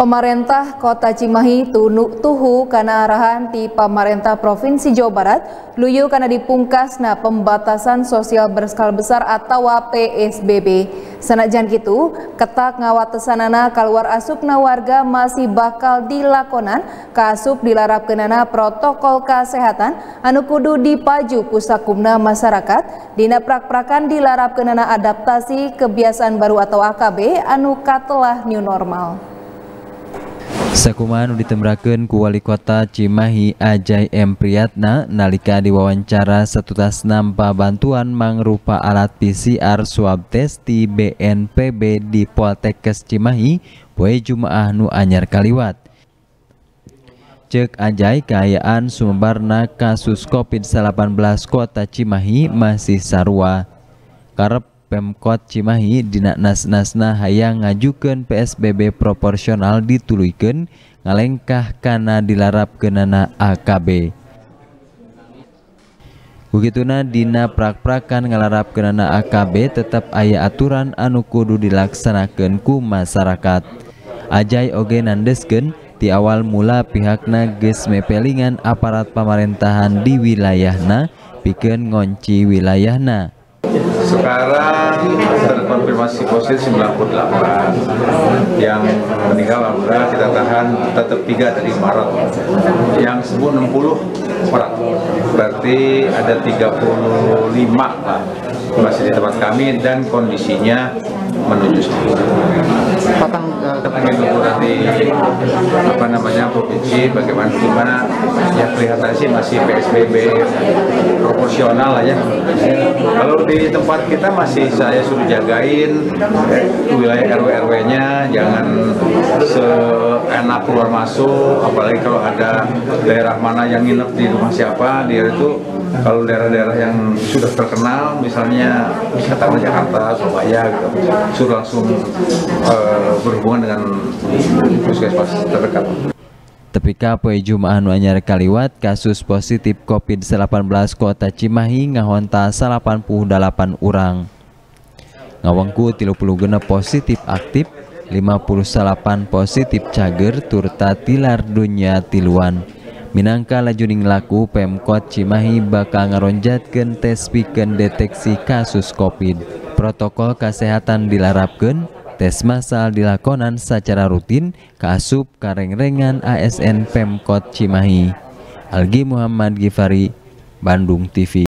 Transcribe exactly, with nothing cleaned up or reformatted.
Pemerintah Kota Cimahi tuhu kana arahan ti pemerintah Provinsi Jawa Barat luyu kana dipungkasna pembatasan sosial berskala besar atau P S B B. Sanajan kitu, ketak ngawatesanana keluar asupna warga masih bakal dilakonan kaasup dilarapkeunana protokol kesehatan anu kudu dipaju ku sakumna masyarakat dina prak-prakan dilarapkeunana adaptasi kebiasaan baru atau A K B anu katelah new normal. Sakumaha anu ditembrakeun ku Wali Kota Cimahi Ajay M. Priyatna nalika diwawancara satutas nampa bantuan mangrupa alat P C R swab test di B N P B di Poltekkes Cimahi poe Jumaah nu anyar kaliwat. Ceuk Ajay kaayaan sumebarna kasus COVID delapan belas Kota Cimahi masih sarua. Karep Pemkot Cimahi dina nas-nasna hayang ngajukeun P S B B proporsional dituluykeun ngalengkah kana dilarapkeunana A K B. Begituna dina prak-prakan ngalarapkeunana A K B tetep aya aturan anu kudu dilaksanakeun ku masyarakat. Ajay oge nandeskeun ti awal mula pihakna geus mepelingan aparat pamerintahan di wilayahna pikeun ngonci wilayahna. Sekarang terkonfirmasi positif sembilan puluh delapan, yang meninggal alhamdulillah kita tahan tetap tiga dari Maret, yang sembuh enam puluh orang, berarti ada tiga puluh lima masih di tempat kami dan kondisinya menuju sembuh. Kapan kami nunggu nanti apa namanya provinsi bagaimana gimana ya, kelihatan sih masih P S B B proporsional lah ya. Kalau di tempat kita masih saya suruh jagain eh, wilayah R W R W-nya jangan seenak keluar masuk, apalagi kalau ada daerah mana yang nginep di rumah siapa, dia itu kalau daerah-daerah yang sudah terkenal misalnya katakanlah Jakarta, Surabaya gitu, suruh langsung uh, berhubungan dengan puskesmas terdekat. Tepika poe Jumaah nu anyar kaliwat kasus positif COVID delapan belas Kota Cimahi ngahonta salapan puluh dalapan urang. Ngawengku tilu puluh genep positif aktif, lima puluh delapan positif cager turta tilar dunya tiluan. Minangka lajuning laku Pemkot Cimahi bakal ngaronjatkeun tes pikeun deteksi kasus COVID. Protokol kesehatan dilarapkeun, tes massal dilakonan secara rutin kaasup karengrengan A S N Pemkot Cimahi. Algi Muhammad Gifari, Bandung T V.